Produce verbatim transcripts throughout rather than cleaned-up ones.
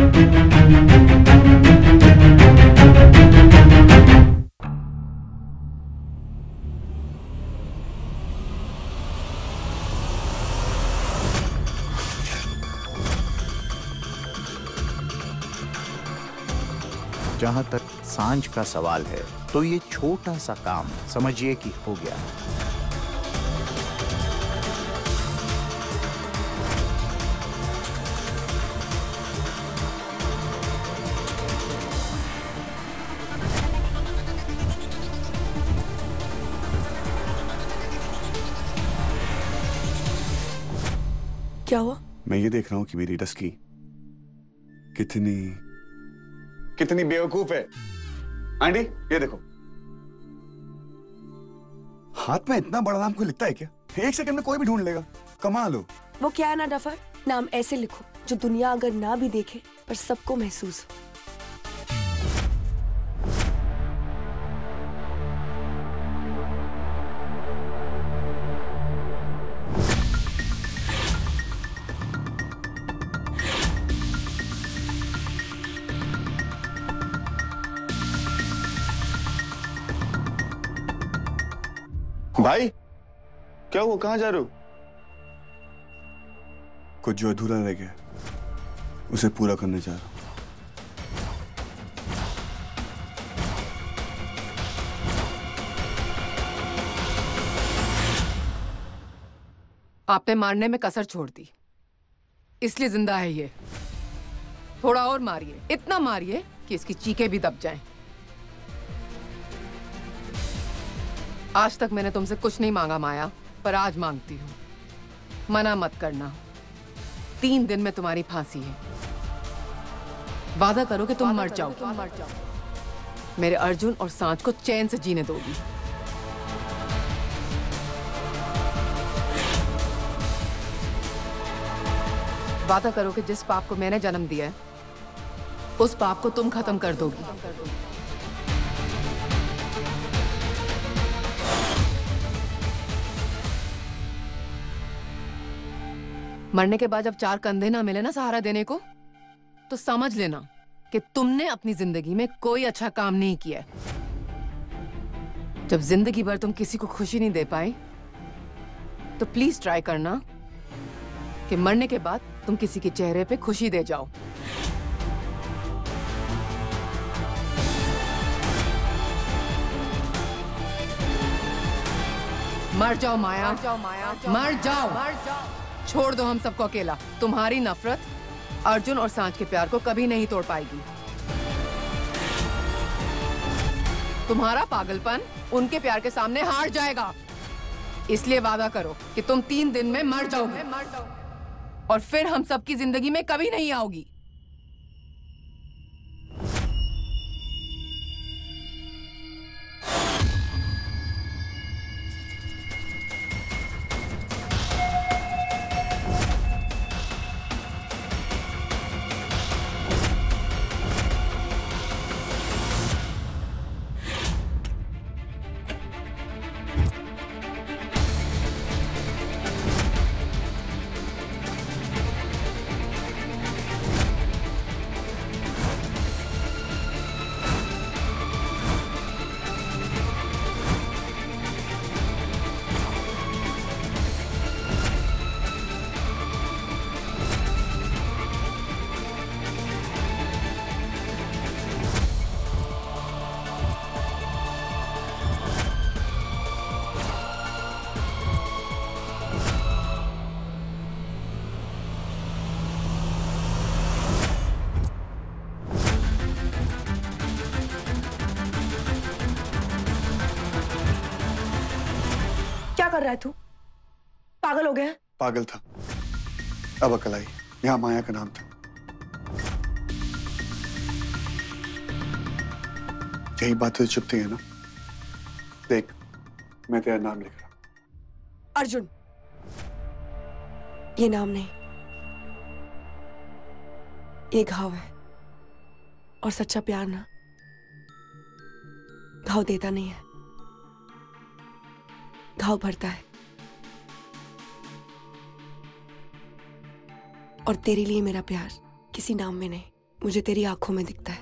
जहां तक सांझ का सवाल है तो ये छोटा सा काम समझिए कि हो गया। क्या हुआ? मैं ये देख रहा हूँ कि मेरी डस्की कितनी कितनी बेवकूफ है। आंटी ये देखो, हाथ में इतना बड़ा नाम कोई लिखता है क्या? एक सेकंड में कोई भी ढूंढ लेगा। कमाल हो। वो क्या है ना डफर, नाम ऐसे लिखो जो दुनिया अगर ना भी देखे पर सबको महसूस हो। भाई क्या हुआ, कहां जा रहे हो? कुछ जो अधूरा रह गया उसे पूरा करने जा रहा हूं। आपने मारने में कसर छोड़ दी, इसलिए जिंदा है ये। थोड़ा और मारिए, इतना मारिए कि इसकी चीखें भी दब जाएं। आज तक मैंने तुमसे कुछ नहीं मांगा माया, पर आज मांगती हूँ। मना मत करना, तीन दिन में तुम्हारी फांसी है। वादा करो कि तुम मर जाओ, तुम मर जाओ। मेरे अर्जुन और सांझ को चैन से जीने दोगी। वादा करो कि जिस पाप को मैंने जन्म दिया है उस पाप को तुम खत्म कर दोगी। मरने के बाद जब चार कंधे ना मिले ना सहारा देने को, तो समझ लेना कि तुमने अपनी जिंदगी में कोई अच्छा काम नहीं किया है। जब जिंदगी भर तुम किसी को खुशी नहीं दे पाए, तो प्लीज ट्राई करना कि मरने के बाद तुम किसी के चेहरे पे खुशी दे जाओ। मर जाओ माया, मर जाओ माया, मर जाओ, मर जाओ। छोड़ दो हम सबको अकेला। तुम्हारी नफरत अर्जुन और सांझ के प्यार को कभी नहीं तोड़ पाएगी। तुम्हारा पागलपन उनके प्यार के सामने हार जाएगा। इसलिए वादा करो कि तुम तीन दिन में मर जाओगे, मर जाओगे और फिर हम सबकी जिंदगी में कभी नहीं आओगी। कर रहा है तू? पागल हो गया? पागल था, अब अकल आई। यहाँ माया का नाम था। यही बात तो चुपती है ना। देख, मैं तेरा नाम लिख रहा। अर्जुन, ये नाम नहीं, ये घाव है। और सच्चा प्यार ना घाव देता नहीं है, घाव भरता है। और तेरे लिए मेरा प्यार किसी नाम में नहीं, मुझे तेरी आंखों में दिखता है।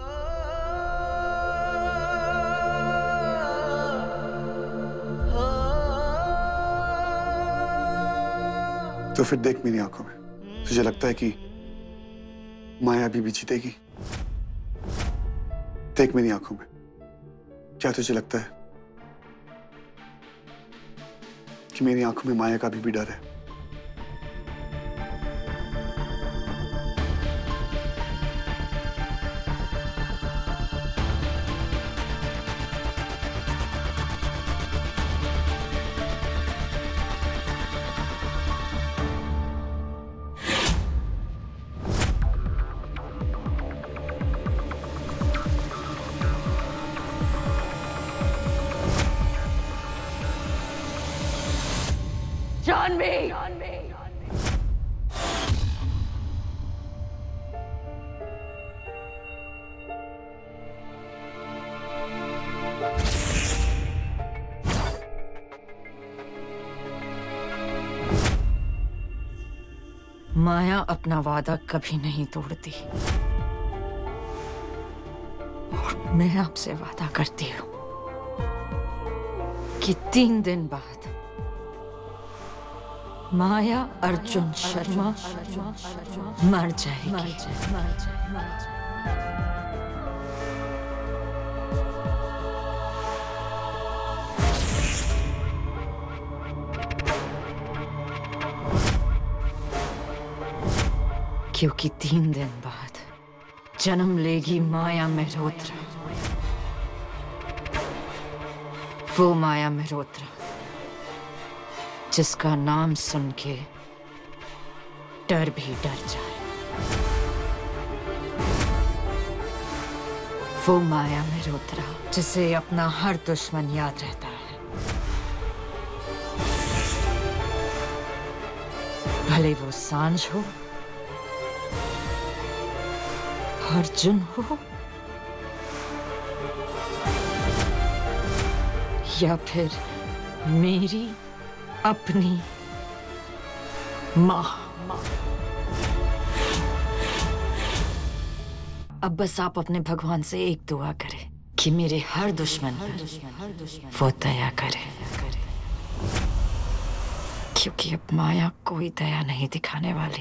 तो फिर देख मेरी आंखों में, तुझे लगता है कि माया अभी भी जीतेगी? देख मेरी आंखों में, क्या तुझे लगता है कि मेरी आंखों में माया का अभी भी डर है? माया अपना वादा कभी नहीं तोड़ती और मैं आपसे वादा करती हूँ कि तीन दिन बाद माया अर्जुन शर्मा मर जाएगी। मर जाए, मर जाए, मर जाए। क्योंकि तीन दिन बाद जन्म लेगी माया मेहरोत्रा, वो माया मेहरोत्रा जिसका नाम सुन के डर भी डर जाए, वो माया मेहरोत्रा जिसे अपना हर दुश्मन याद रहता है, भले वो सांझ हो, अर्जुन हो या फिर मेरी अपनी माँ। अब बस आप अपने भगवान से एक दुआ करें कि मेरे हर दुश्मन पर वो दया करे, क्योंकि अब माया कोई दया नहीं दिखाने वाली।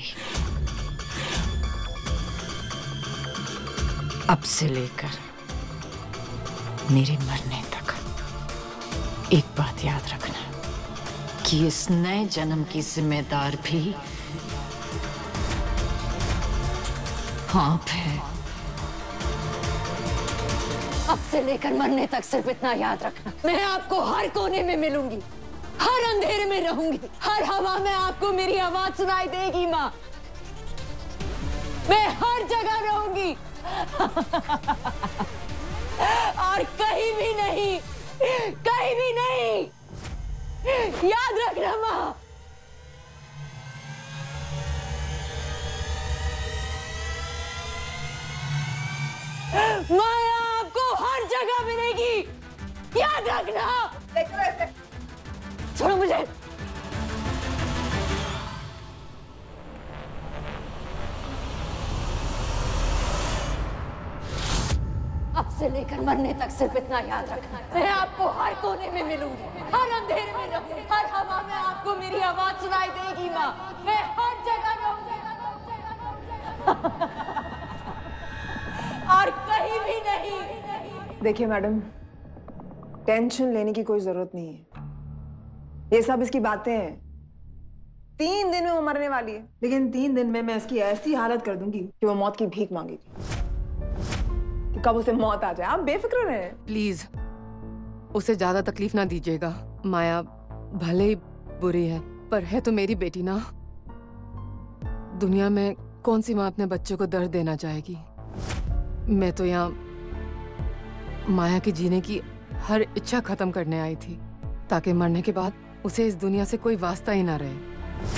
अब से लेकर मेरे मरने तक एक बात याद रखना कि इस नए जन्म की जिम्मेदार भी आप है। अब से लेकर मरने तक सिर्फ इतना याद रखना, मैं आपको हर कोने में मिलूंगी, हर अंधेरे में रहूंगी, हर हवा में आपको मेरी आवाज सुनाई देगी माँ। मैं हर जगह रहूंगी और कहीं भी नहीं, कहीं भी नहीं, याद रखना माँ। माया आपको हर जगह मिलेगी, याद रखना। छोड़ो मुझे। अब से लेकर मरने तक सिर्फ इतना याद रखना, मैं आपको हर कोने में मिलूंगी, हर अंधेरे में रहूंगी, हर हवा में आपको मेरी आवाज सुनाई देगी माँ। मैं हर जगह रहूंगी और कहीं भी नहीं। देखिए मैडम, टेंशन लेने की कोई जरूरत नहीं है, ये सब इसकी बातें हैं। तीन दिन में वो मरने वाली है, लेकिन तीन दिन में मैं इसकी ऐसी हालत कर दूंगी कि वो मौत की भीख मांगेगी। कब उसे मौत आ जाए, आप बेफिक्र रहें। प्लीज उसे ज्यादा तकलीफ ना दीजिएगा। माया भले ही बुरी है, पर है तो मेरी बेटी ना। दुनिया में कौन सी माँ अपने बच्चे को दर्द देना चाहेगी। मैं तो यहाँ माया की जीने की हर इच्छा खत्म करने आई थी, ताकि मरने के बाद उसे इस दुनिया से कोई वास्ता ही ना रहे।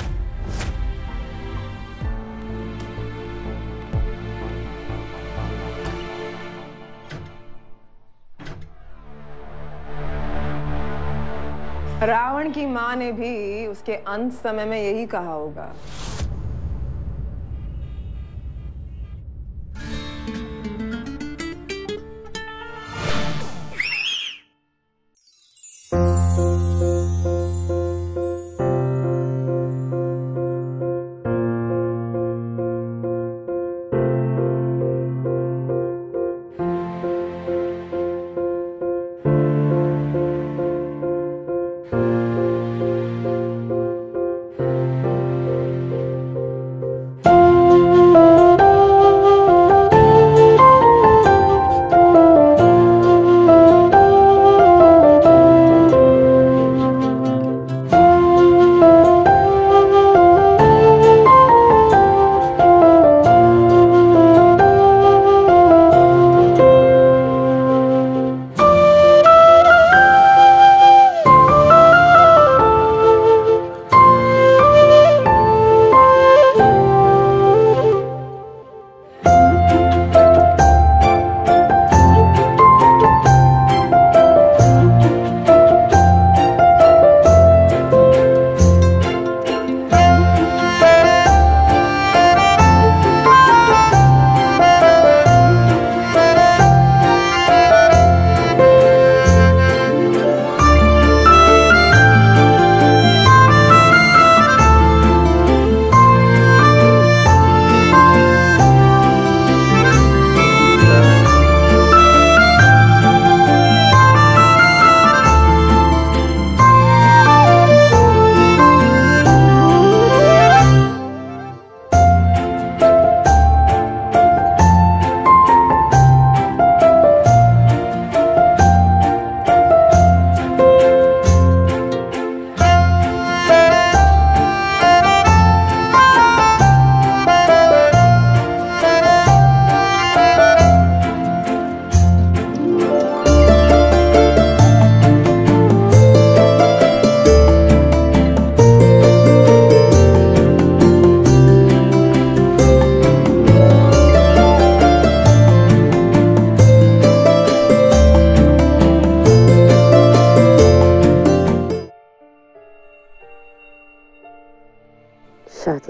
रावण की माँ ने भी उसके अंत समय में यही कहा होगा।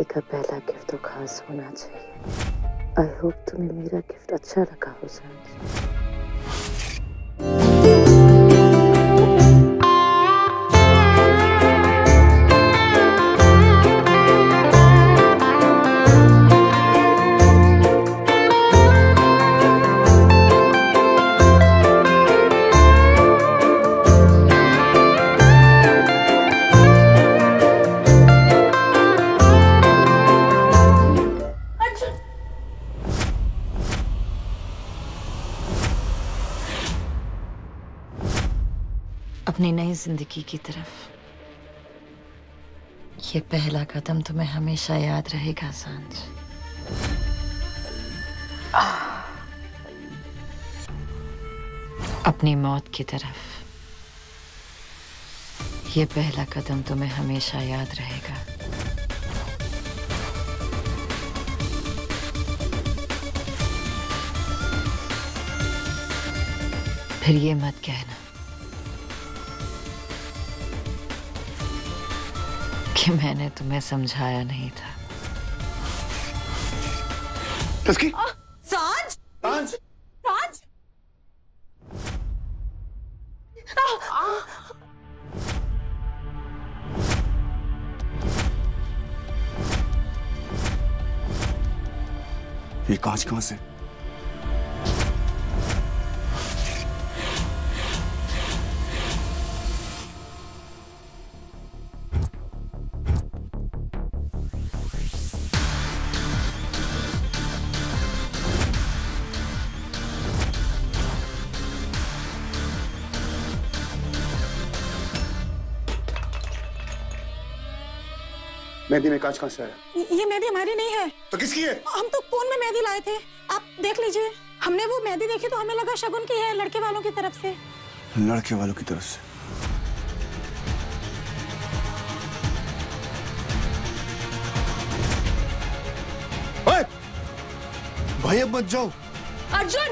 का पहला गिफ्ट तो खास होना चाहिए। आई होप तुम्हें मेरा गिफ्ट अच्छा लगा हो सांझ। अपनी नई जिंदगी की तरफ ये पहला कदम तुम्हें हमेशा याद रहेगा सांझ। अपनी मौत की तरफ ये पहला कदम तुम्हें हमेशा याद रहेगा। फिर ये मत कहना कि मैंने तुम्हें समझाया नहीं था। टस्की? सांझ! सांझ! सांझ! ये कांच कहां से? मेहंदी में कांच कहां से आया? ये मेहंदी हमारी नहीं है। तो किसकी है? हम तो कौन में मेहंदी लाए थे, आप देख लीजिए। हमने वो मेहंदी देखी तो हमें लगा शगुन की है, लड़के वालों की तरफ से। लड़के वालों की तरफ से? ओए! भाई अब मत जाओ। अर्जुन!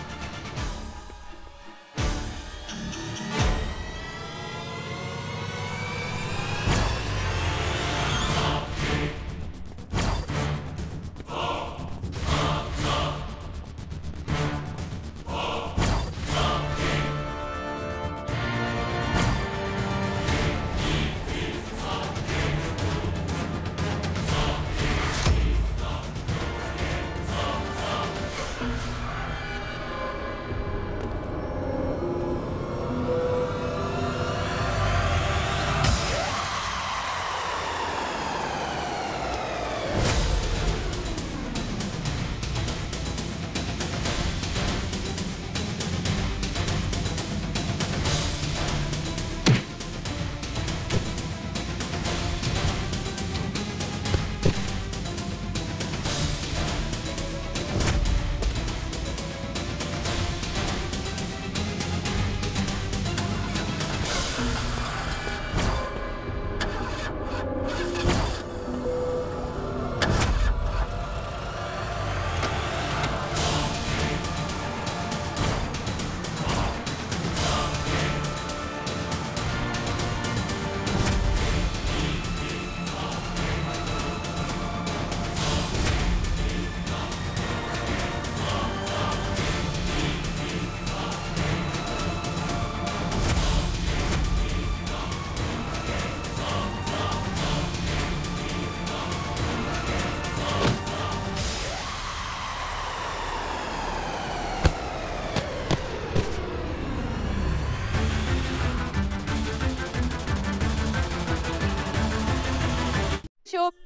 शो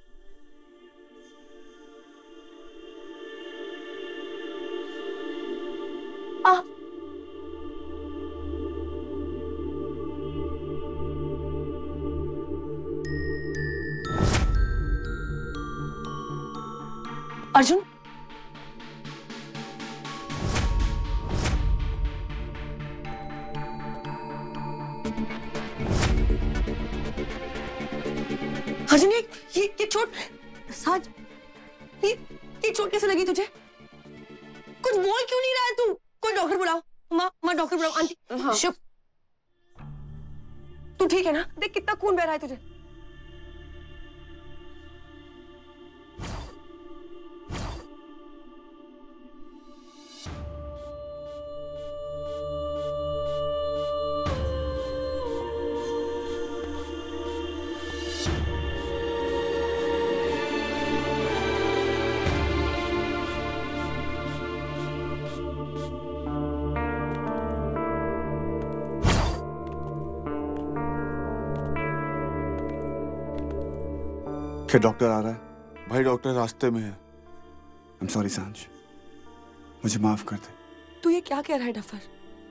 आ अर्जुन अर्जुन ये ये ये चोट साज ये ये चोट कैसे लगी तुझे? कुछ बोल क्यों नहीं रहा है तू? कोई डॉक्टर बुलाओ। माँ माँ डॉक्टर बुलाओ। आंटी हाँ। शुभ तू ठीक है ना? देख कितना खून बह रहा है तुझे। क्या डॉक्टर आ रहा है? भाई डॉक्टर रास्ते में है। I'm sorry सांझ, मुझे माफ कर दे। तू ये क्या कह रहा है डफर?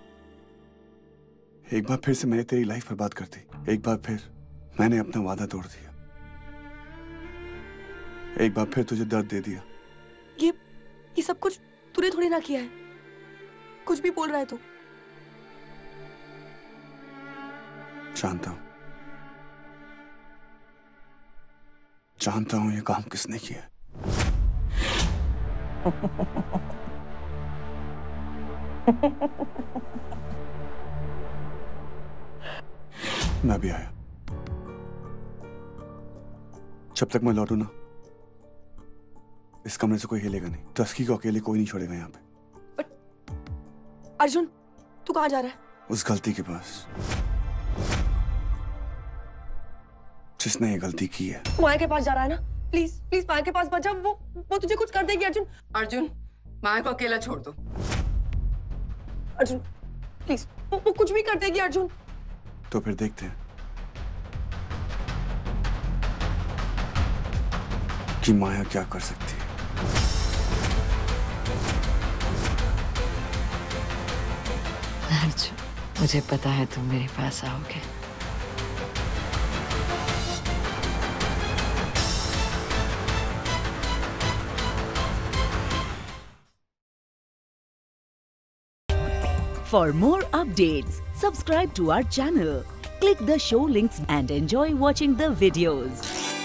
एक बार फिर से मैंने तेरी लाइफ बर्बाद कर दी। एक बार फिर मैंने अपना वादा तोड़ दिया। एक बार फिर तुझे दर्द दे दिया। ये ये सब कुछ तूने थोड़ी ना किया है। कुछ भी बोल रहा है तू। जानता हूं, जानता हूं ये काम किसने किया। मैं भी आया। जब तक मैं लौटू ना, इस कमरे से कोई हिलेगा नहीं। तस्की को अकेले कोई नहीं छोड़ेगा यहाँ पे। बट अर्जुन, तू कहाँ जा रहा है? उस गलती के पास जिसने ये गलती की है। तू माया के पास जा रहा है ना? प्लीज प्लीज माया के पास मत जा। वो वो तुझे कुछ कर देगी अर्जुन। अर्जुन, माया को अकेला छोड़ दो। अर्जुन प्लीज, वो, वो कुछ भी कर देगी अर्जुन। तो फिर देखते हैं कि माया क्या कर सकती है। अर्जुन, मुझे पता है तुम मेरे पास आओगे। For more updates, subscribe to our channel, click the show links and enjoy watching the videos.